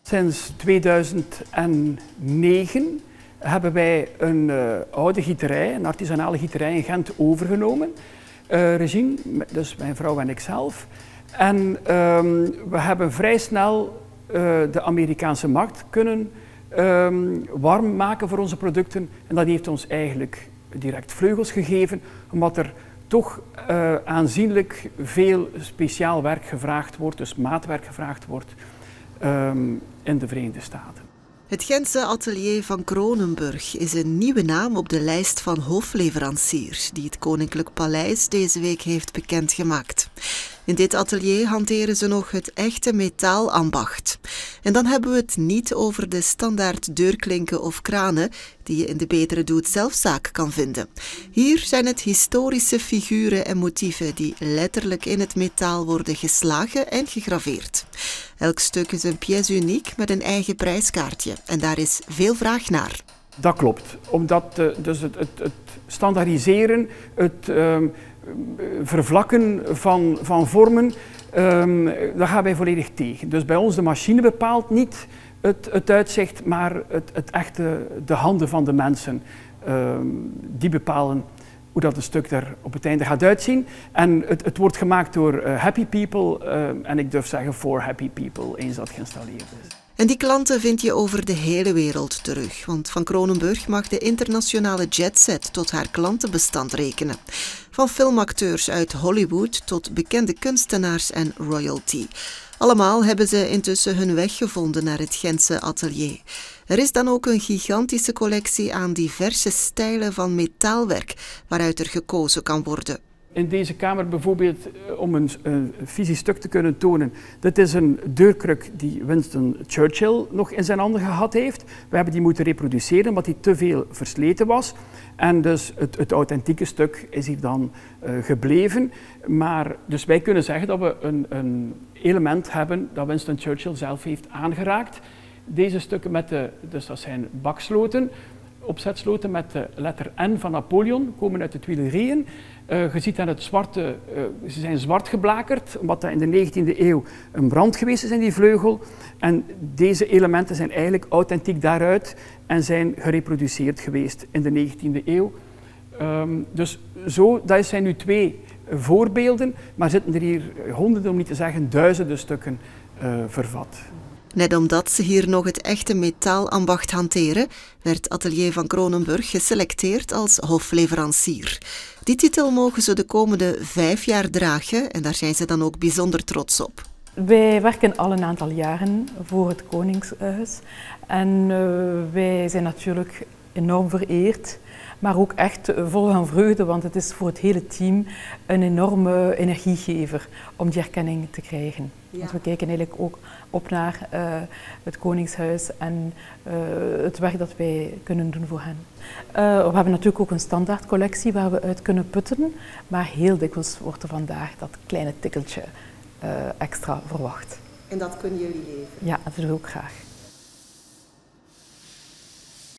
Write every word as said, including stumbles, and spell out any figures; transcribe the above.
Sinds tweeduizend negen hebben wij een uh, oude gieterij, een artisanale gieterij in Gent overgenomen. Uh, Regine, dus mijn vrouw en ikzelf. En um, we hebben vrij snel uh, de Amerikaanse markt kunnen um, warm maken voor onze producten. En dat heeft ons eigenlijk direct vleugels gegeven, omdat er toch uh, aanzienlijk veel speciaal werk gevraagd wordt, dus maatwerk gevraagd wordt um, in de Verenigde Staten. Het Gentse atelier van Kronenburg is een nieuwe naam op de lijst van hofleveranciers die het Koninklijk Paleis deze week heeft bekendgemaakt. In dit atelier hanteren ze nog het echte metaalambacht. En dan hebben we het niet over de standaard deurklinken of kranen die je in de betere doe-het-zelfzaak kan vinden. Hier zijn het historische figuren en motieven die letterlijk in het metaal worden geslagen en gegraveerd. Elk stuk is een pièce uniek met een eigen prijskaartje en daar is veel vraag naar. Dat klopt, omdat uh, dus het, het, het standaardiseren, het uh, vervlakken van, van vormen, um, daar gaan wij volledig tegen. Dus bij ons de machine bepaalt niet het, het uitzicht, maar het, het echte, de handen van de mensen, um, die bepalen hoe dat een stuk er op het einde gaat uitzien. En het, het wordt gemaakt door uh, happy people uh, en ik durf zeggen for happy people, eens dat geïnstalleerd is. En die klanten vind je over de hele wereld terug, want Van Kronenburg mag de internationale jetset tot haar klantenbestand rekenen. Van filmacteurs uit Hollywood tot bekende kunstenaars en royalty. Allemaal hebben ze intussen hun weg gevonden naar het Gentse atelier. Er is dan ook een gigantische collectie aan diverse stijlen van metaalwerk waaruit er gekozen kan worden. In deze kamer bijvoorbeeld, om een, een fysisch stuk te kunnen tonen, dit is een deurkruk die Winston Churchill nog in zijn handen gehad heeft. We hebben die moeten reproduceren omdat die te veel versleten was. En dus het, het authentieke stuk is hier dan uh, gebleven. Maar dus wij kunnen zeggen dat we een, een element hebben dat Winston Churchill zelf heeft aangeraakt. Deze stukken met de, dus dat zijn baksloten, opzetsloten met de letter N van Napoleon, komen uit de Tuilerieën. Uh, je ziet aan het zwarte, uh, ze zijn zwart geblakerd, omdat dat in de negentiende eeuw een brand geweest is in die vleugel. En deze elementen zijn eigenlijk authentiek daaruit en zijn gereproduceerd geweest in de negentiende eeuw. Um, dus zo, dat zijn nu twee voorbeelden, maar zitten er hier honderden, om niet te zeggen duizenden stukken uh, vervat. Net omdat ze hier nog het echte metaalambacht hanteren, werd Atelier van Kronenburg geselecteerd als hofleverancier. Die titel mogen ze de komende vijf jaar dragen en daar zijn ze dan ook bijzonder trots op. Wij werken al een aantal jaren voor het Koningshuis en uh, wij zijn natuurlijk enorm vereerd, maar ook echt vol van vreugde, want het is voor het hele team een enorme energiegever om die erkenning te krijgen. Ja. Want we kijken eigenlijk ook op naar uh, het Koningshuis en uh, het werk dat wij kunnen doen voor hen. Uh, we hebben natuurlijk ook een standaardcollectie waar we uit kunnen putten, maar heel dikwijls wordt er vandaag dat kleine tikkeltje uh, extra verwacht. En dat kunnen jullie geven? Ja, dat doen we ook graag.